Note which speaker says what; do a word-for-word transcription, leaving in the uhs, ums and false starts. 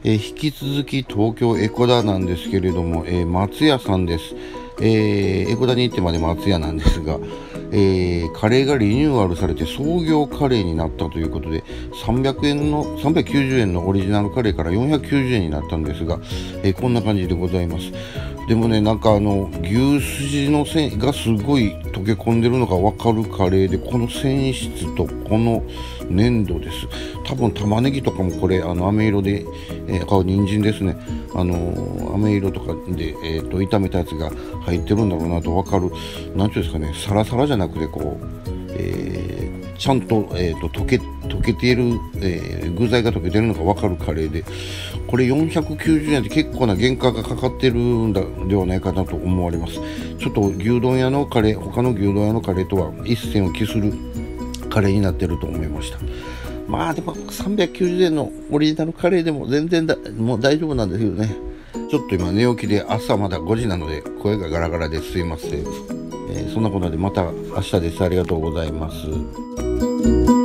Speaker 1: えー引き続き東京エコダなんですけれども、えー松屋さんです。えーエコダに行ってまで松屋なんですが、えーカレーがリニューアルされて創業カレーになったということで、さんびゃくえんのさんびゃくきゅうじゅうえんのオリジナルカレーからよんひゃくきゅうじゅうえんになったんですが、えーこんな感じでございます。でもね、なんかあの牛すじの繊維がすごい溶け込んでるのが分かるカレーで、この繊維質とこの粘土です。多分玉ねぎとかもこれあの飴色で、えー、あ人参ですね、あのー、飴色とかで、えー、と炒めたやつが入ってるんだろうなと分かる。なんていうんですかね、サラサラじゃなくてこう、えーちゃんと,、えー、と溶け溶けている、えー具材が溶けてるのが分かるカレーで、これよんひゃくきゅうじゅうえんって結構な原価がかかってるんだではないかなと思われます。ちょっと牛丼屋のカレー、他の牛丼屋のカレーとは一線を期するカレーになってると思いました。まあでもさんびゃくきゅうじゅうえんのオリジナルカレーでも全然だもう大丈夫なんですけどね。ちょっと今寝起きで朝まだごじなので声がガラガラですいません。えーそんなことでまた明日です。ありがとうございます。